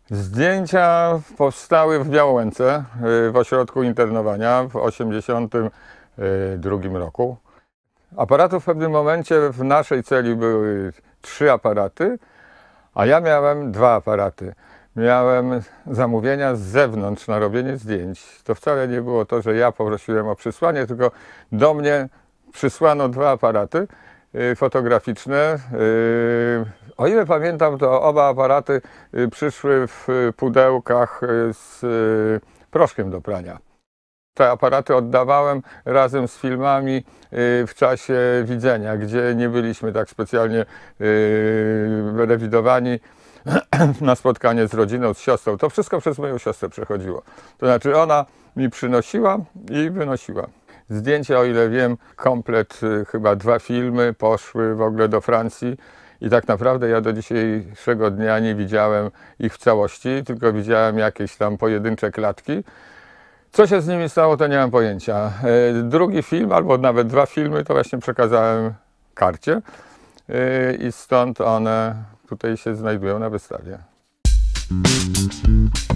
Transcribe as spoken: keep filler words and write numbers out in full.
Zdjęcia powstały w Białołęce, w ośrodku internowania w tysiąc dziewięćset osiemdziesiątym drugim roku. Aparatów w pewnym momencie w naszej celi były trzy aparaty, a ja miałem dwa aparaty. Miałem zamówienia z zewnątrz na robienie zdjęć. To wcale nie było to, że ja poprosiłem o przysłanie, tylko do mnie przysłano dwa aparaty fotograficzne. O ile pamiętam, to oba aparaty przyszły w pudełkach z proszkiem do prania. Te aparaty oddawałem razem z filmami w czasie widzenia, gdzie nie byliśmy tak specjalnie rewidowani na spotkanie z rodziną, z siostrą. To wszystko przez moją siostrę przechodziło. To znaczy ona mi przynosiła i wynosiła. Zdjęcia, o ile wiem, komplet, chyba dwa filmy poszły w ogóle do Francji i tak naprawdę ja do dzisiejszego dnia nie widziałem ich w całości, tylko widziałem jakieś tam pojedyncze klatki. Co się z nimi stało, to nie mam pojęcia. Drugi film, albo nawet dwa filmy, to właśnie przekazałem Karcie i stąd one tutaj się znajdują na wystawie.